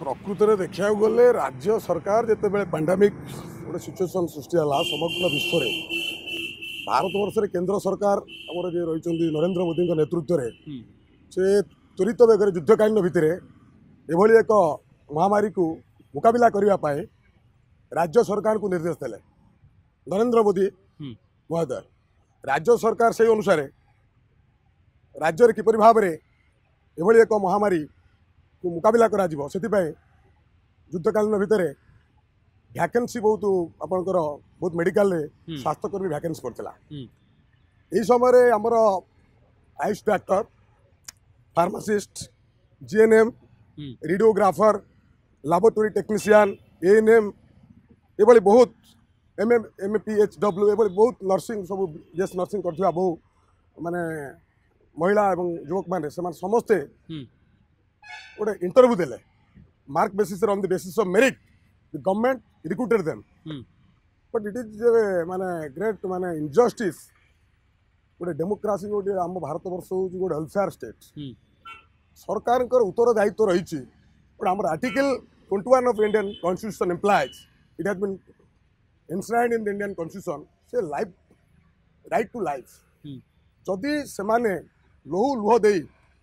प्रकृत में देखा गले राज्य सरकार जिते बड़े पैंडेमिक गोटे सिचुएसन सृष्टि है समग्र विश्व में भारत वर्ष में केंद्र सरकार आम जो रही नरेंद्र मोदी नेतृत्व में से त्वरित बेगर युद्धकालीन भितर एभली एक महामारी को मुकाबला करने राज्य सरकार को निर्देश देले नरेंद्र मोदी महोदय। राज्य सरकार से अनुसार राज्य किपर भाव में एभली एक महामारी को मुकाबला करा युद्धकालीन भितर वैकेंसी बहुत आपंकर बहुत मेडिकल स्वास्थ्यकर्मी वैकेंसी पड़ता यही समय आमर Ayush doctor pharmacist GNM radiographer laboratory technician ANM ये बहुत एमपीएचडब्ल्यू ये बहुत नर्सिंग सब बीएस नर्सिंग करथिबा बहु माने महिला एवं युवक माने समस्ते गोटे इंटरव्यू देले mark basis on the basis of merit the government recruited them but it is माने ग्रेट माने इनजस्टिस गोटे डेमोक्रेसी गोटे आम भारत वर्ष हूँ गोटे वेलफेयर स्टेट सरकार उत्तरदायित्व रही आम article 21 of Indian constitution employees it has been enshrined in the Indian constitution से लाइफ राइट टू लाइफ जदि से लहू लुह दे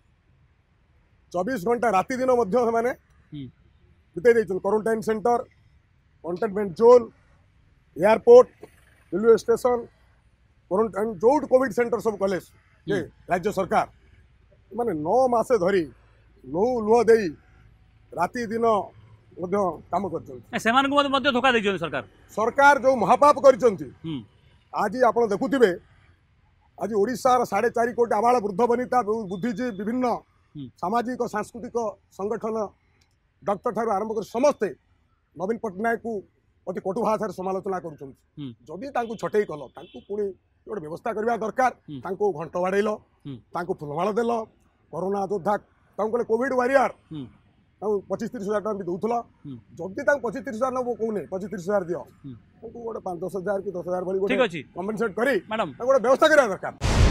24 घंटा राति दिन बिताई quarantine centre containment zone airport railway station quarantine जो कोविड सेंटर सब कले राज्य सरकार माने 9 मास धरी लहू लुह दे राति दिन काम कर धोखा दे सरकार सरकार जो महापाप कर आज आप देखुवे आज ओडिशार 4.5 कोटी आबाल वृद्ध वनिता बुद्धिजीवी विभिन्न सामाजिक सांस्कृतिक संगठन डॉक्टर ठार आरंभ कर समस्ते नवीन पट्टनायक को अति कटु भाषा समालोचना करुँच छटई कल पुणी गोटे व्यवस्था करने दरकार घंट बाड़ेल फुलमाल देल कोरोना योद्धा कहले कोविड वारियर 25-30 हजार टाइम भी दूल जदि 25-30 हजार नब कहूने 25-30 हजार दियो गोटे 5-10 हजार कि 10 हजार कम्पेनसेट कर गोटे व्यवस्था करने दरकार।